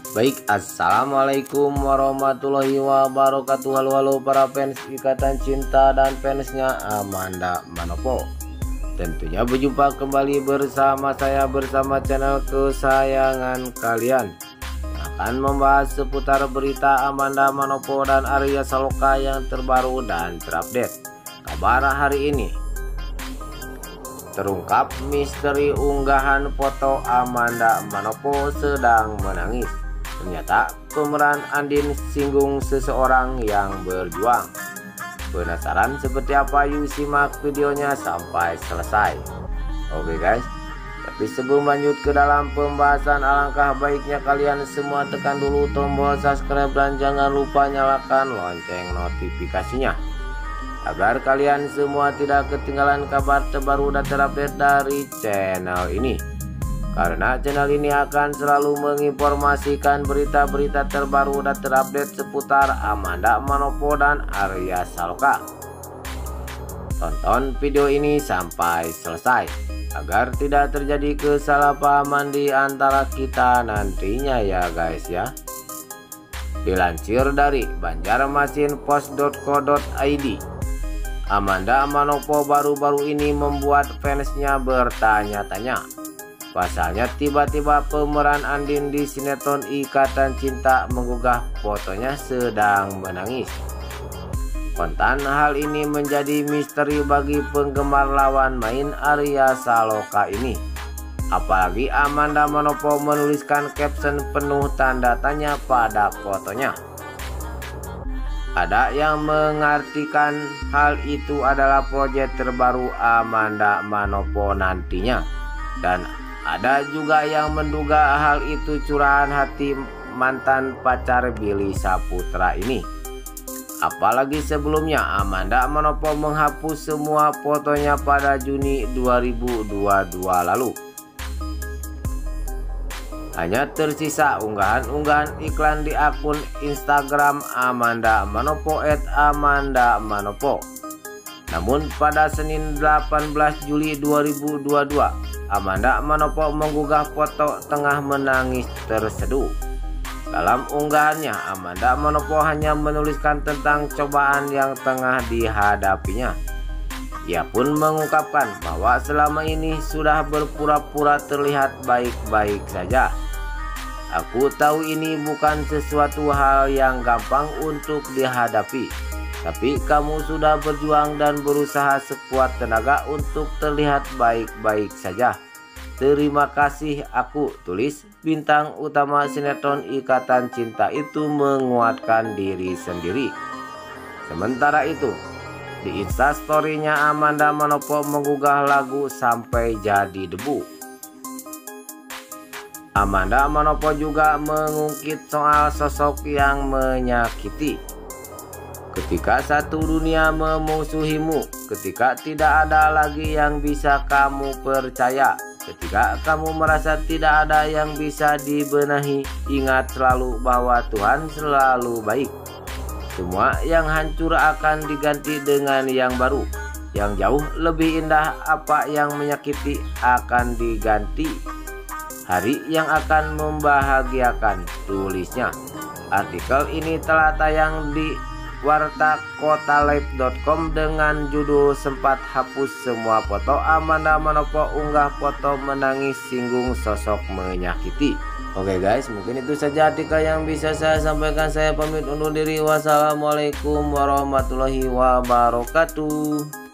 Baik, assalamualaikum warahmatullahi wabarakatuh. Halo para fans Ikatan Cinta dan fansnya Amanda Manopo. Tentunya berjumpa kembali bersama saya bersama channel kesayangan kalian. Akan membahas seputar berita Amanda Manopo dan Arya Saloka yang terbaru dan terupdate. Kabar hari ini, terungkap misteri unggahan foto Amanda Manopo sedang menangis. Ternyata pemeran Andin singgung seseorang yang berjuang. Penasaran seperti apa? Yuk simak videonya sampai selesai. Oke guys, tapi sebelum lanjut ke dalam pembahasan, alangkah baiknya kalian semua tekan dulu tombol subscribe dan jangan lupa nyalakan lonceng notifikasinya, agar kalian semua tidak ketinggalan kabar terbaru dan terupdate dari channel ini. Karena channel ini akan selalu menginformasikan berita-berita terbaru dan terupdate seputar Amanda Manopo dan Arya Saloka. Tonton video ini sampai selesai agar tidak terjadi kesalahpahaman di antara kita nantinya ya guys ya. Dilansir dari banjarmasinpost.co.id, Amanda Manopo baru-baru ini membuat fansnya bertanya-tanya. Pasalnya tiba-tiba pemeran Andin di sinetron Ikatan Cinta mengunggah fotonya sedang menangis. Kontan hal ini menjadi misteri bagi penggemar lawan main Arya Saloka ini. Apalagi Amanda Manopo menuliskan caption penuh tanda tanya pada fotonya. Ada yang mengartikan hal itu adalah proyek terbaru Amanda Manopo nantinya, dan ada juga yang menduga hal itu curahan hati mantan pacar Billy Saputra ini. Apalagi sebelumnya Amanda Manopo menghapus semua fotonya pada Juni 2022 lalu. Hanya tersisa unggahan-unggahan iklan di akun Instagram Amanda Manopo @AmandaManopo. Namun pada Senin 18 Juli 2022, Amanda Manopo mengunggah foto tengah menangis terseduh. Dalam unggahannya, Amanda Manopo hanya menuliskan tentang cobaan yang tengah dihadapinya. Ia pun mengungkapkan bahwa selama ini sudah berpura-pura terlihat baik-baik saja. Aku tahu ini bukan sesuatu hal yang gampang untuk dihadapi, tapi kamu sudah berjuang dan berusaha sekuat tenaga untuk terlihat baik-baik saja. Terima kasih, aku tulis bintang utama sinetron Ikatan Cinta itu menguatkan diri sendiri. Sementara itu, di instastory-nya Amanda Manopo mengunggah lagu Sampai Jadi Debu. Amanda Manopo juga mengungkit soal sosok yang menyakiti. Ketika satu dunia memusuhimu, ketika tidak ada lagi yang bisa kamu percaya, ketika kamu merasa tidak ada yang bisa dibenahi, ingat selalu bahwa Tuhan selalu baik. Semua yang hancur akan diganti dengan yang baru, yang jauh lebih indah. Apa yang menyakiti akan diganti hari yang akan membahagiakan, tulisnya. Artikel ini telah tayang di wartakotalive.com dengan judul Sempat hapus semua foto Amanda Manopo unggah foto menangis singgung sosok menyakiti. Oke guys, mungkin itu saja artikel yang bisa saya sampaikan. Saya pamit undur diri. Wassalamualaikum warahmatullahi wabarakatuh.